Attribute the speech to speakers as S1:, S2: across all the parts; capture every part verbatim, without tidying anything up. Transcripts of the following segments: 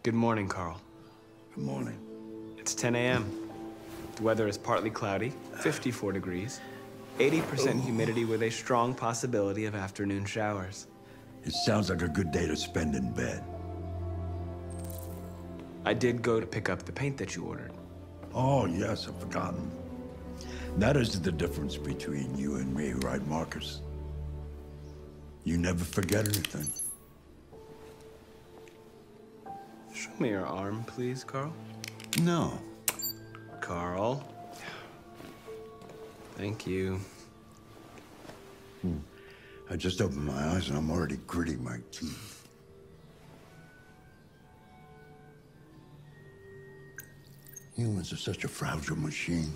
S1: Good morning, Carl.
S2: Good morning.
S1: It's ten A M The weather is partly cloudy, fifty-four degrees, eighty percent humidity with a strong possibility of afternoon showers.
S2: It sounds like a good day to spend in bed.
S1: I did go to pick up the paint that you ordered.
S2: Oh, yes, I've forgotten. That is the difference between you and me, right, Marcus? You never forget anything.
S1: Show me your arm, please, Carl.
S2: No.
S1: Carl. Thank you.
S2: Hmm. I just opened my eyes and I'm already gritting my teeth. Humans are such a fragile machine.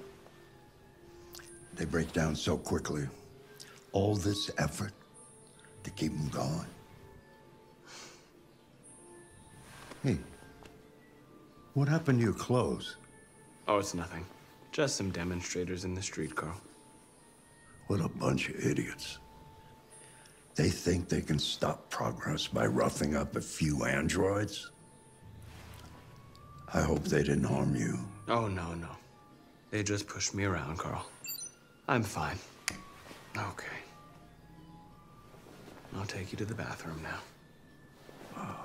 S2: They break down so quickly. All this effort to keep them going. Hey, what happened to your clothes?
S1: Oh, it's nothing. Just some demonstrators in the street, Carl.
S2: What a bunch of idiots. They think they can stop progress by roughing up a few androids? I hope they didn't harm you.
S1: Oh, no, no. They just pushed me around, Carl. I'm fine. Okay. I'll take you to the bathroom now.
S2: Oh.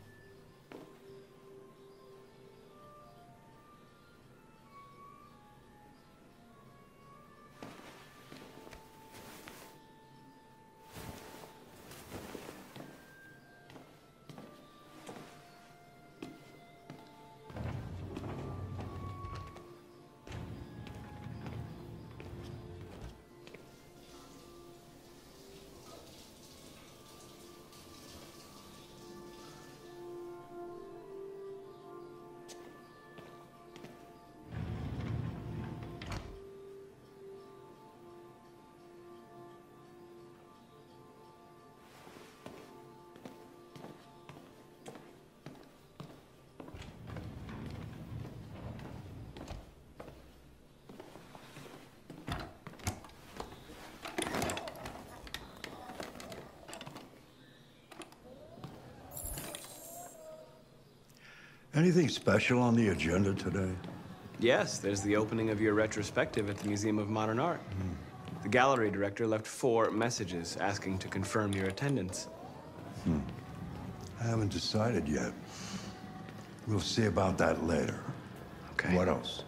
S2: Anything special on the agenda today?
S1: Yes, there's the opening of your retrospective at the Museum of Modern Art. Mm. The gallery director left four messages asking to confirm your attendance.
S2: Hmm. I haven't decided yet. We'll see about that later.
S1: Okay.
S2: What else?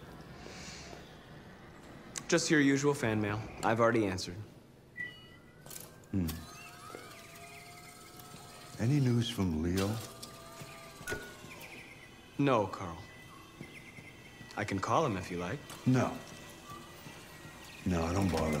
S1: Just your usual fan mail. I've already answered.
S2: Hmm. Any news from Leo?
S1: No, Carl. I can call him if you like.
S2: No. No, don't bother.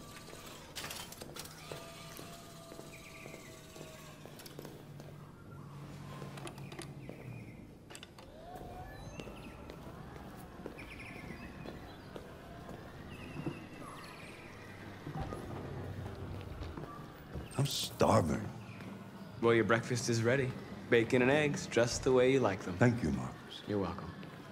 S2: I'm starving.
S1: Well, your breakfast is ready. Bacon and eggs, just the way you like them.
S2: Thank you, Marcus.
S1: You're welcome.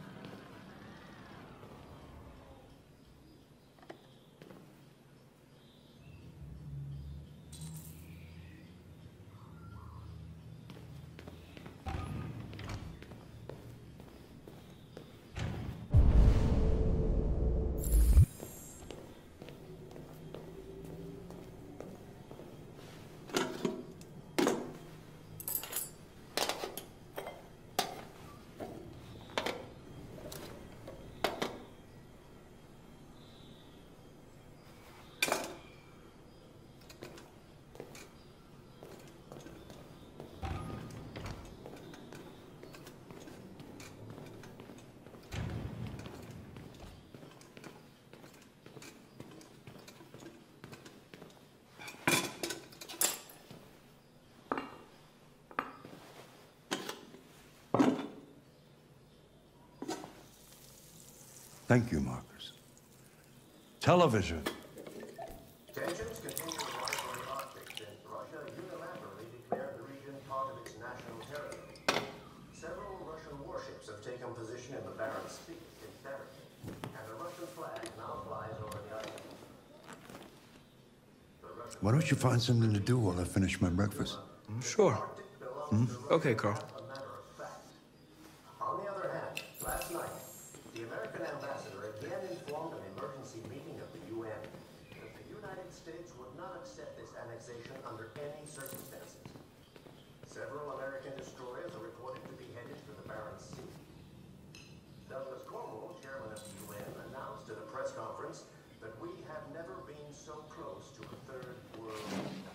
S2: Thank you, Marcus. Television.
S3: Tensions continue to rise on the Arctic since Russia unilaterally declared the region part of its national territory. Several Russian warships have taken position in the Barents Sea in territory, and a Russian flag now flies over the island. The
S2: Why don't you find something to do while I finish my breakfast?
S1: Sure. Hmm? Okay, Carl.
S3: States would not accept this annexation under any circumstances. Several American destroyers are reported to be headed for the Barents Sea. Douglas Cornwall, chairman of the U N, announced at a press conference that we have never been so close to a third world kingdom.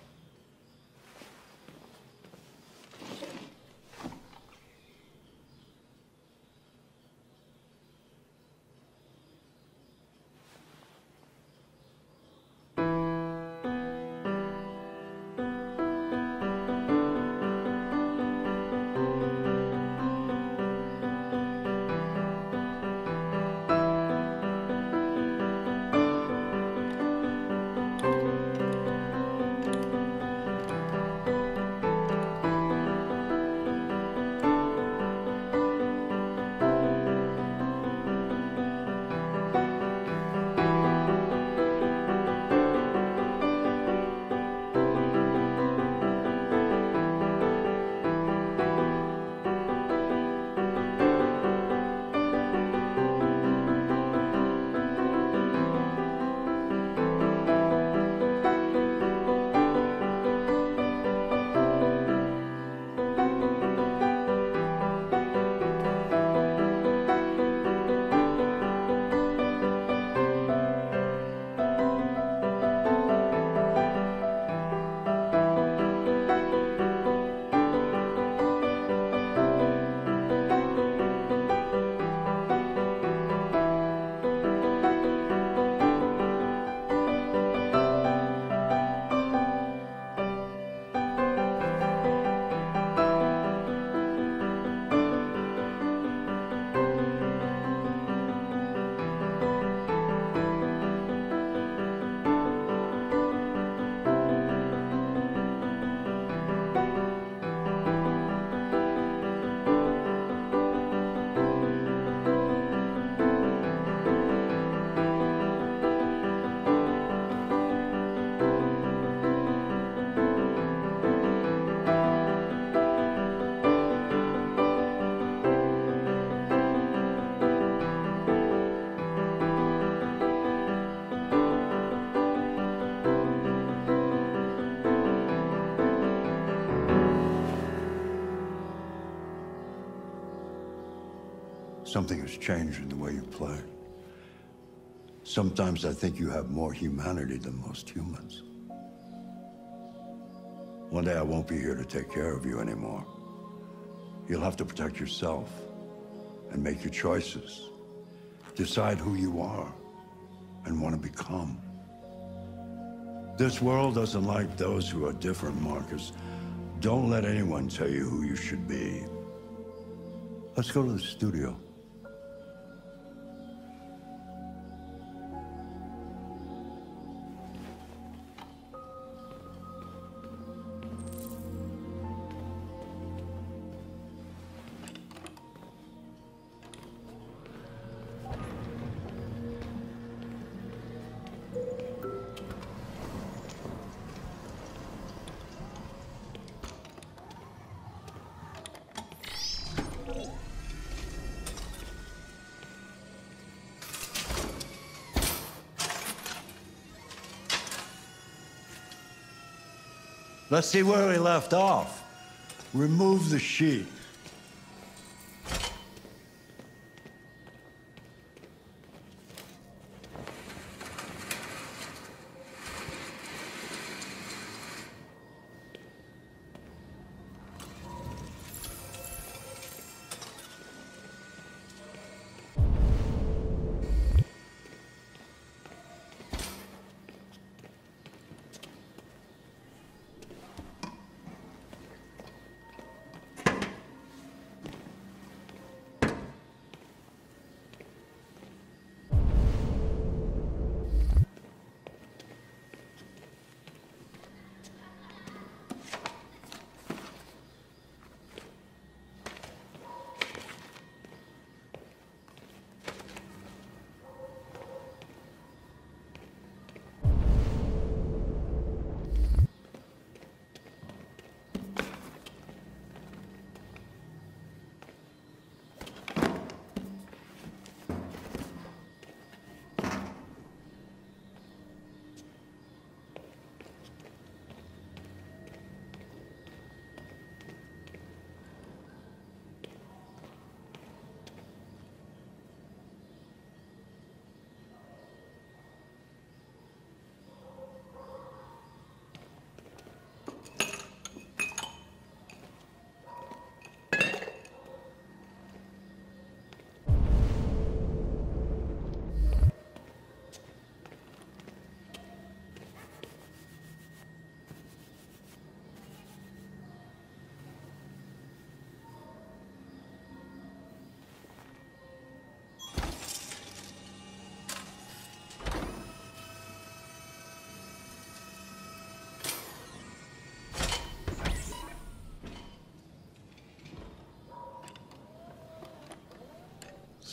S2: Something has changed in the way you play. Sometimes I think you have more humanity than most humans. One day I won't be here to take care of you anymore. You'll have to protect yourself and make your choices. Decide who you are and want to become. This world doesn't like those who are different, Marcus. Don't let anyone tell you who you should be. Let's go to the studio. Let's see where we left off. Remove the sheet.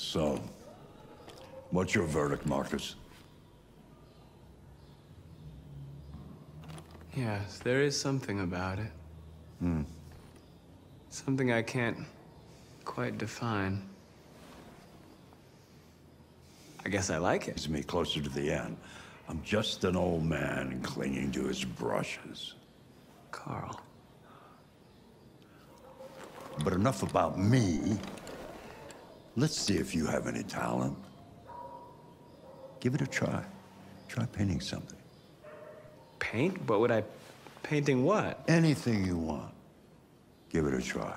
S2: So, what's your verdict, Marcus?
S1: Yes, there is something about it.
S2: Hmm.
S1: Something I can't quite define. I guess I like it.
S2: It's me closer to the end. I'm just an old man clinging to his brushes.
S1: Carl.
S2: But enough about me. Let's see if you have any talent. Give it a try. Try painting something.
S1: Paint? What would I... Painting what?
S2: Anything you want. Give it a try.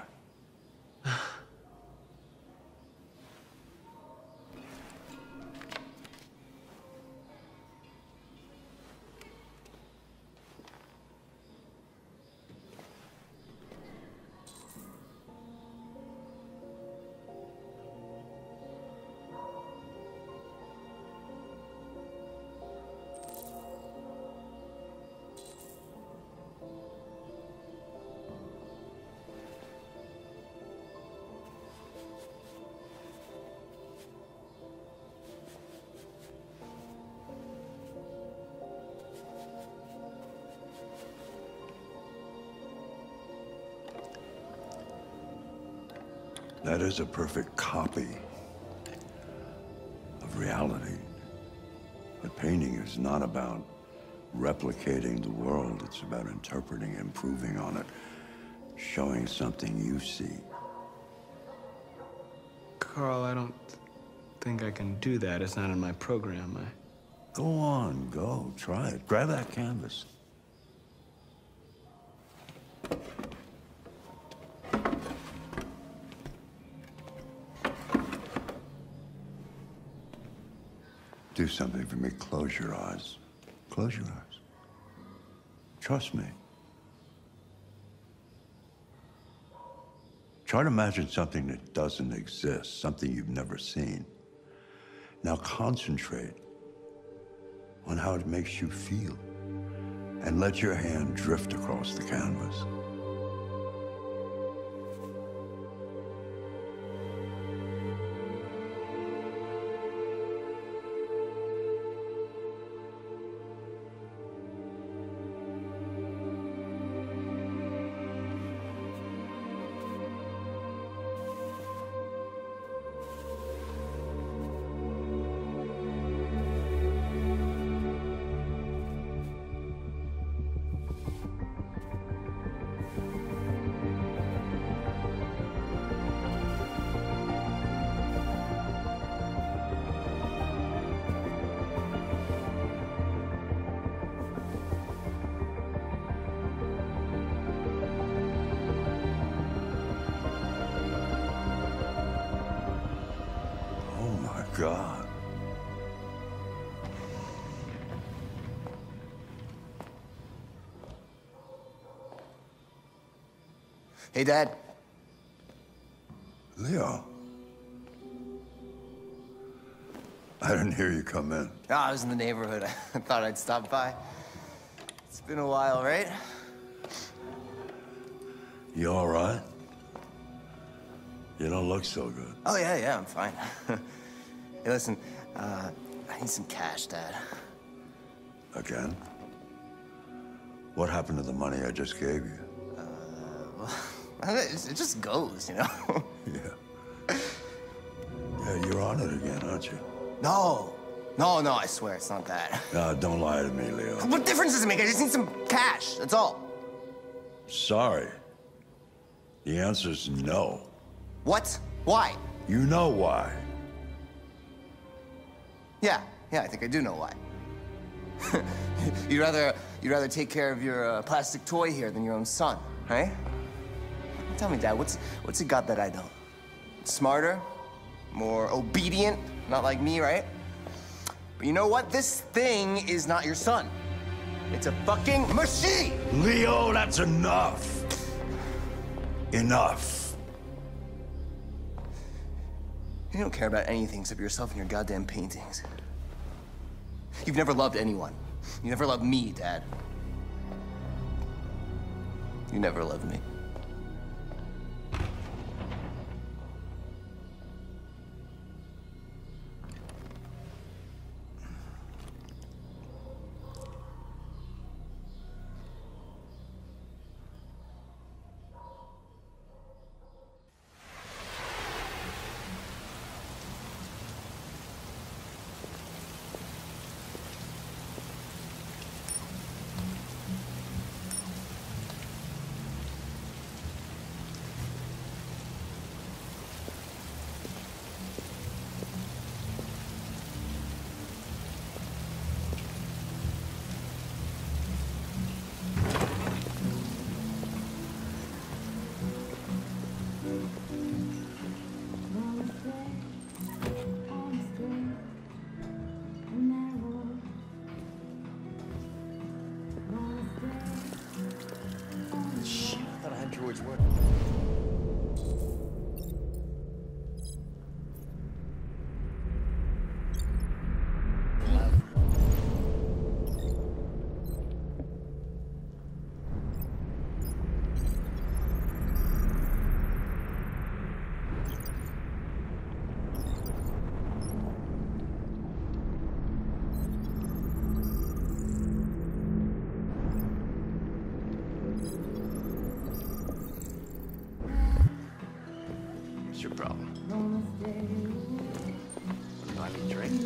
S2: That is a perfect copy of reality. But painting is not about replicating the world. It's about interpreting, improving on it, showing something you see.
S1: Carl, I don't think I can do that. It's not in my program. I...
S2: Go on, go. Try it. Grab that canvas. Do something for me. Close your eyes. Close your eyes. Trust me. Try to imagine something that doesn't exist, something you've never seen. Now concentrate on how it makes you feel, and let your hand drift across the canvas. God.
S4: Hey, Dad.
S2: Leo. I didn't hear you come in.
S4: Oh, I was in the neighborhood. I thought I'd stop by. It's been a while, right?
S2: You all right? You don't look so good.
S4: Oh, yeah, yeah, I'm fine. Hey, listen, uh, I need some cash, Dad.
S2: Again? What happened to the money I just gave you?
S4: Uh, well, it just goes, you know?
S2: Yeah. Yeah, you're on it again, aren't you?
S4: No. No, no, I swear, it's not that.
S2: No, don't lie to me, Leo.
S4: What difference does it make? I just need some cash, that's all.
S2: Sorry. The answer's no.
S4: What? Why?
S2: You know why.
S4: Yeah, yeah, I think I do know why. you'd rather you'd rather take care of your uh, plastic toy here than your own son, right? Tell me, Dad, what's what's he got that I don't? Smarter, more obedient, not like me, right? But you know what? This thing is not your son. It's a fucking machine.
S2: Leo, that's enough. Enough.
S4: You don't care about anything except yourself and your goddamn paintings. You've never loved anyone. You never loved me, Dad. You never loved me.
S1: Buy me a drink?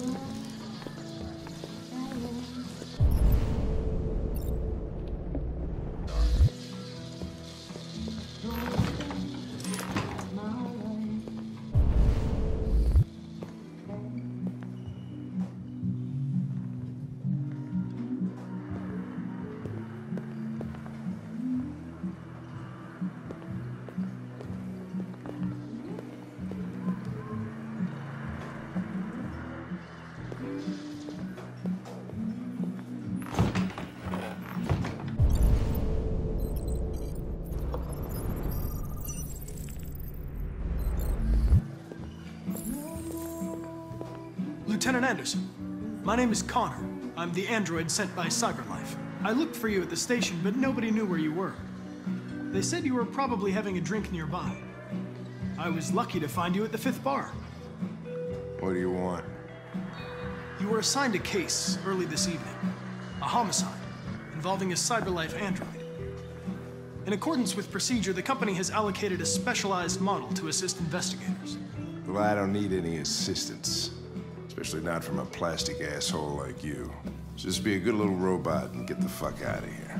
S5: Lieutenant Anderson, my name is Connor. I'm the android sent by CyberLife. I looked for you at the station, but nobody knew where you were. They said you were probably having a drink nearby. I was lucky to find you at the fifth bar.
S6: What do you want?
S5: You were assigned a case early this evening. A homicide involving a CyberLife android. In accordance with procedure, the company has allocated a specialized model to assist investigators.
S6: Well, I don't need any assistance. Especially not from a plastic asshole like you. Just be a good little robot and get the fuck out of here.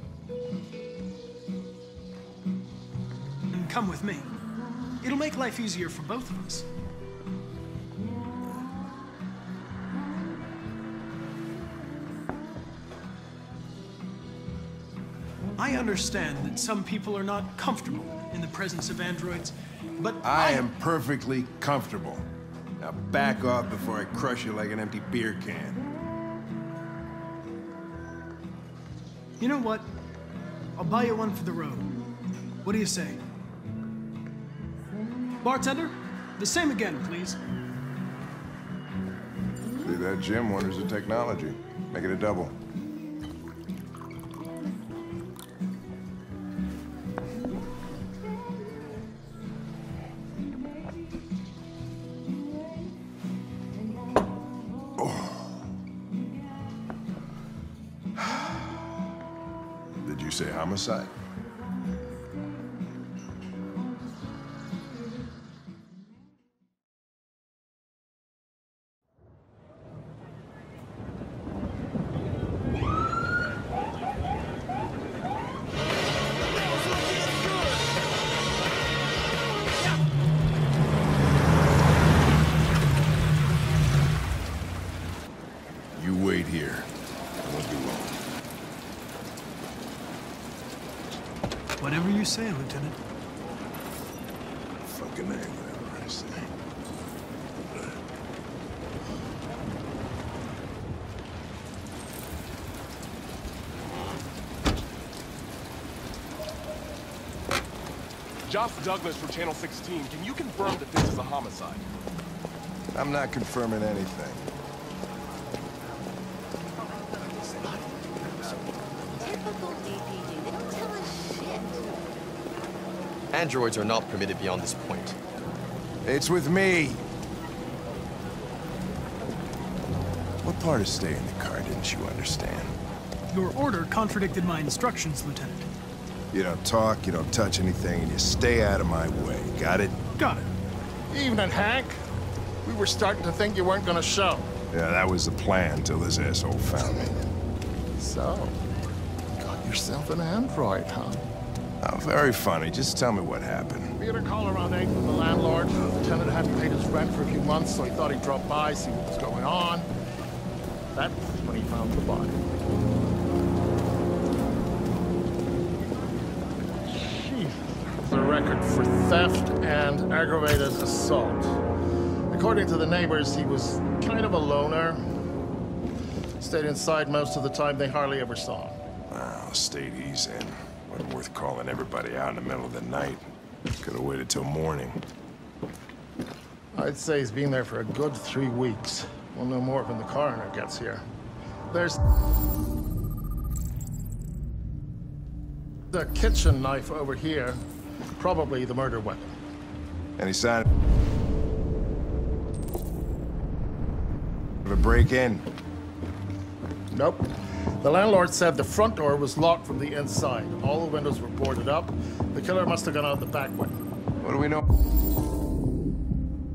S5: And come with me. It'll make life easier for both of us. I understand that some people are not comfortable in the presence of androids, but
S6: I,
S5: I
S6: am perfectly comfortable. Now back off before I crush you like an empty beer can.
S5: You know what? I'll buy you one for the road. What do you say? Bartender, the same again, please.
S6: See that, Jim? Wonders of technology. Make it a double. Did you say homicide? You wait here. I won't be long.
S5: Whatever you say, Lieutenant.
S6: Fucking A, whatever I say.
S7: Josh Douglas from Channel sixteen. Can you confirm that this is a homicide?
S6: I'm not confirming anything.
S8: Typical D P D. They don't tell us shit.
S9: Androids are not permitted beyond this point.
S6: It's with me. What part of staying in the car didn't you understand?
S5: Your order contradicted my instructions, Lieutenant.
S6: You don't talk, you don't touch anything, and you stay out of my way. Got it?
S5: Got it.
S10: Evening, Hank. We were starting to think you weren't gonna show.
S6: Yeah, that was the plan till this asshole found me.
S10: So, got yourself an android, huh?
S6: Oh, very funny. Just tell me what happened.
S10: We had a call around eight from the landlord. The tenant hadn't paid his rent for a few months, so he thought he'd drop by, see what was going on. That's when he found the body. Jesus. There's a record for theft and aggravated assault. According to the neighbors, he was kind of a loner. Stayed inside most of the time. They hardly ever saw him.
S6: Well, stayed easy. Wasn't worth calling everybody out in the middle of the night. Could have waited till morning.
S10: I'd say he's been there for a good three weeks. We'll know more when the coroner gets here. There's the kitchen knife over here. Probably the murder weapon.
S6: Any sign of a break-in?
S10: Nope. The landlord said the front door was locked from the inside. All the windows were boarded up. The killer must have gone out the back way.
S6: What do we know?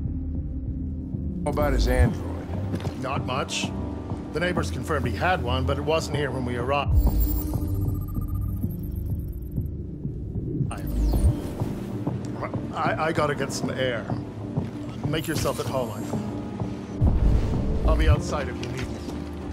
S6: How about his android?
S10: Not much. The neighbors confirmed he had one, but it wasn't here when we arrived. I, I gotta get some air. Make yourself at home. I'll be outside if you need me.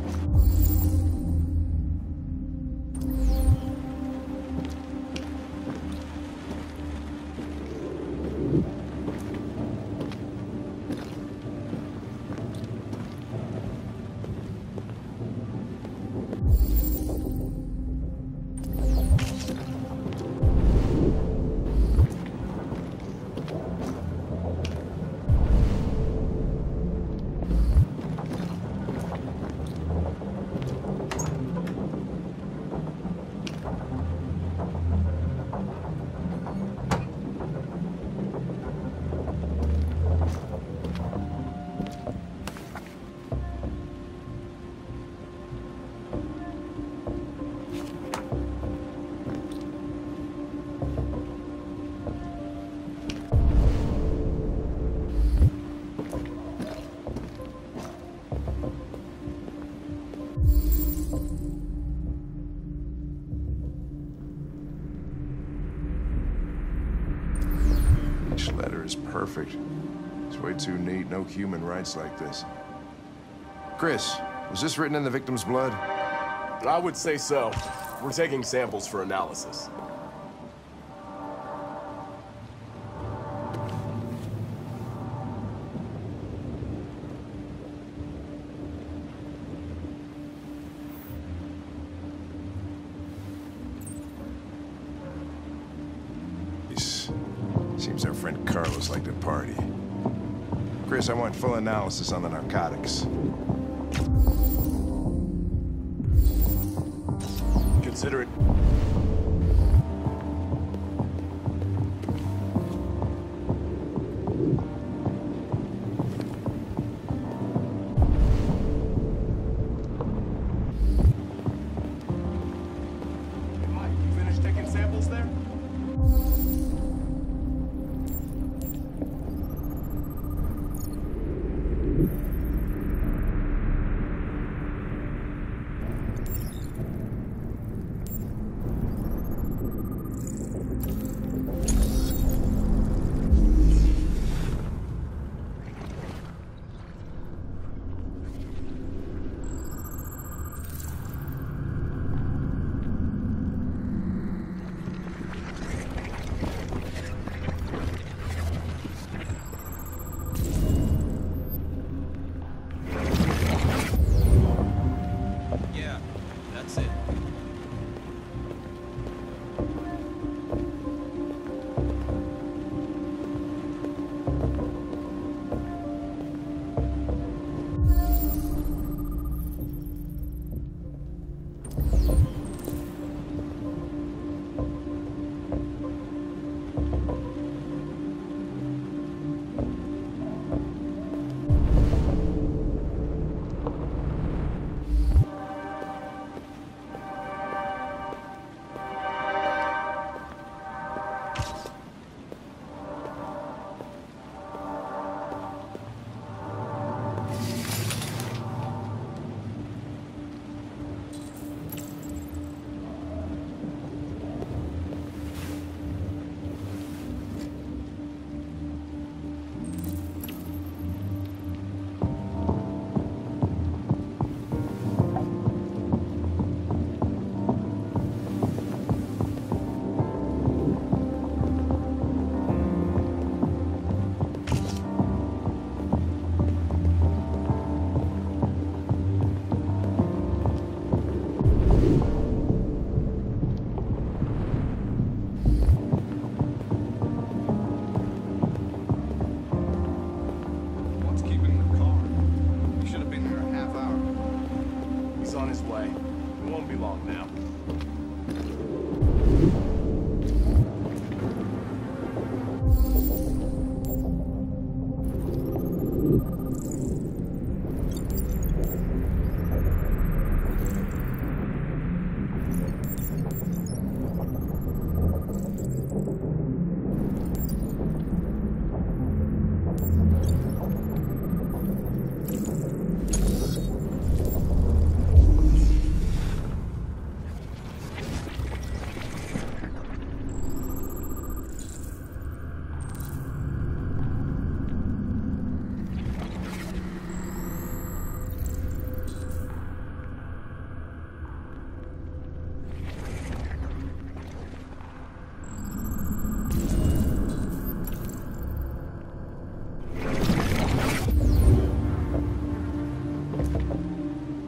S6: Letter is perfect. It's way too neat. No human writes like this. Chris, was this written in the victim's blood?
S7: I would say so. We're taking samples for analysis.
S6: Seems our friend Carlos liked to party. Chris, I want full analysis on the narcotics.
S7: Consider it. Mike, you finished taking samples there?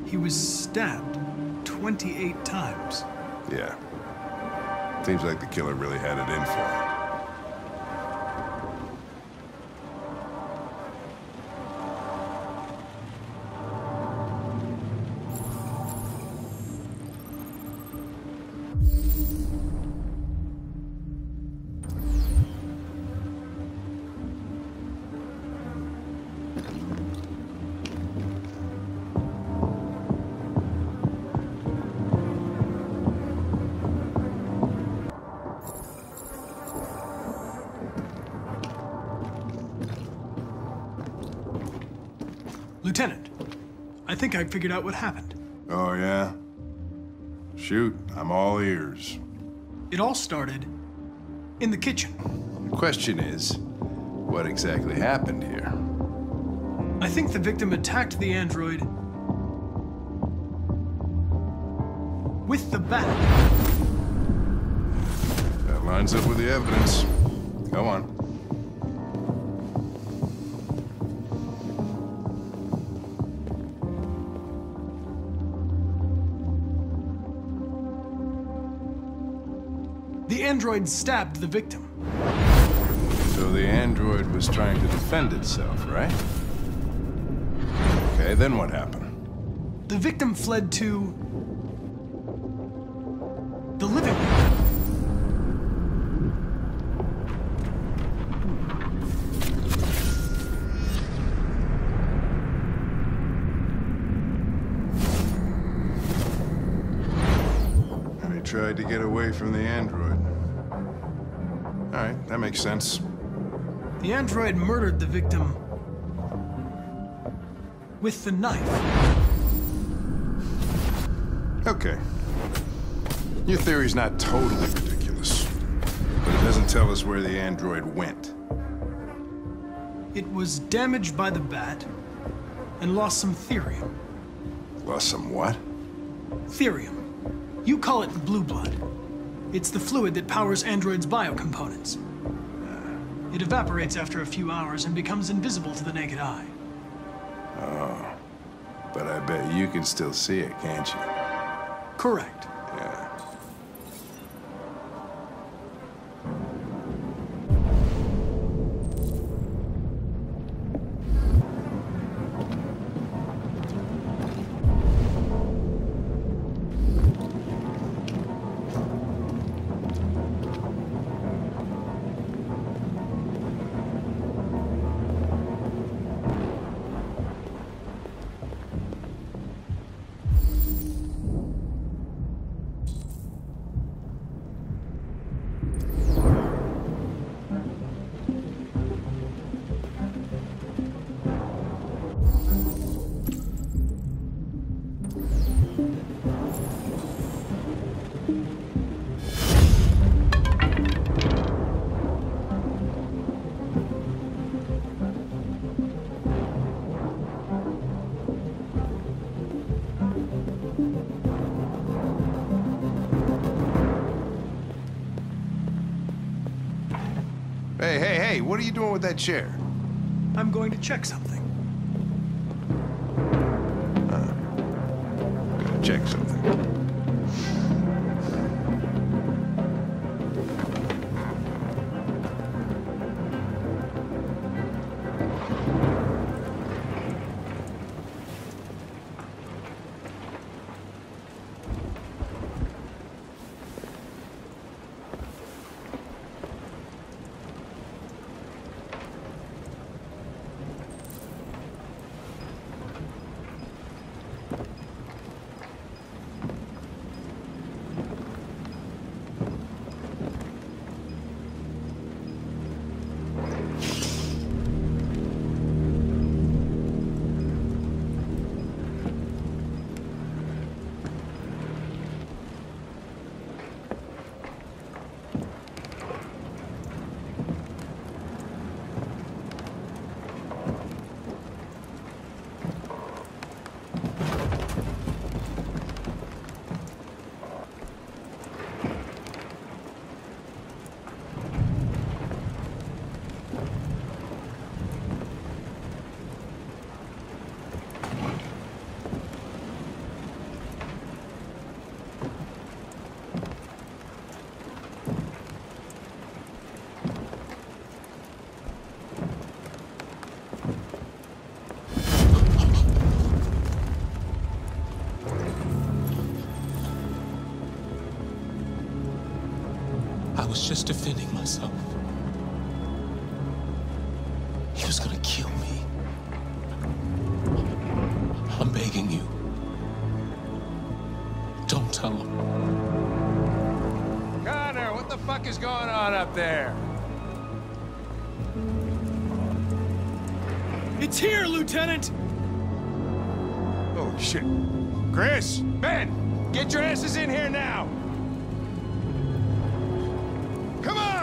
S5: He was stabbed twenty-eight times.
S6: Yeah. Seems like the killer really had it in for him.
S5: Lieutenant, I think I figured out what happened.
S6: Oh, yeah? Shoot, I'm all ears.
S5: It all started in the kitchen.
S6: The question is, what exactly happened here?
S5: I think the victim attacked the android with the bat.
S6: That lines up with the evidence. Go on.
S5: The android stabbed the victim.
S6: So the android was trying to defend itself, right? Okay, then what happened?
S5: The victim fled to the living room.
S6: And he tried to get away from the android. All right, that makes sense.
S5: The android murdered the victim with the knife.
S6: Okay. Your theory's not totally ridiculous, but it doesn't tell us where the android went.
S5: It was damaged by the bat and lost some therium.
S6: Lost some what?
S5: Therium. You call it blue blood. It's the fluid that powers androids' biocomponents. It evaporates after a few hours and becomes invisible to the naked eye.
S6: Oh. But I bet you can still see it, can't you?
S5: Correct.
S6: Yeah. Hey, hey, hey, what are you doing with that chair?
S5: I'm going to check something.
S6: Uh, gonna check something.
S11: I was just defending myself. He was gonna kill me. I'm begging you. Don't tell him.
S12: Connor, what the fuck is going on up there?
S5: It's here, Lieutenant!
S12: Oh, shit. Chris, Ben, get your asses in here now! Come on!